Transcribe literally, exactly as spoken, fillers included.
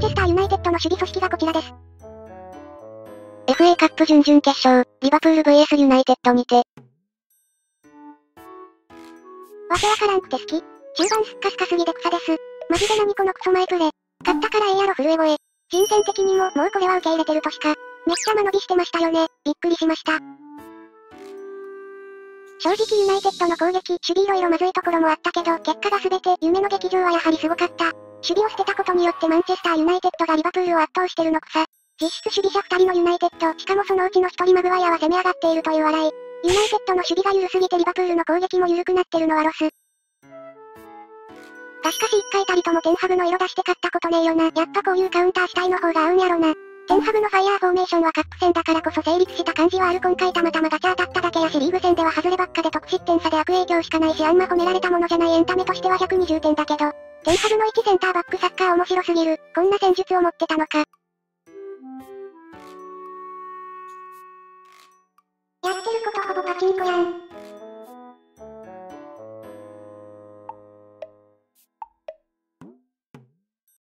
チェスターユナイテッドの守備組織がこちらです。 エフエー カップ準々決勝、リバプール ブイエス ユナイテッドにて。 わけわからんくて好き。中盤すっかすかすぎで草です。マジで何このクソ前プレ。勝ったからええやろ震え声。人選的にももうこれは受け入れてるとしか。めっちゃ間延びしてましたよね。びっくりしました。正直ユナイテッドの攻撃、守備色々まずいところもあったけど、結果が全て夢の劇場はやはりすごかった。守備を捨てたことによってマンチェスターユナイテッドがリバプールを圧倒してるの草。実質守備者ふたりのユナイテッド、しかもそのうちのひとりマグワイアは攻め上がっているという笑い。ユナイテッドの守備が緩すぎてリバプールの攻撃も緩くなってるのはロス。がしかし一回たりともテンハグの色出して勝ったことねえよな。やっぱこういうカウンター主体の方が合うんやろな。テンハグのファイヤーフォーメーションはカップ戦だからこそ成立した感じはある。今回たまたまガチャ当たっただけやしリーグ戦では外ればっかで得失点差で悪影響しかないしあんま褒められたものじゃない。エンタメとしてはひゃくにじゅってんだけど。テンハグのいちセンターバックサッカー面白すぎる。こんな戦術を持ってたのか。やってることほぼパチンコやん。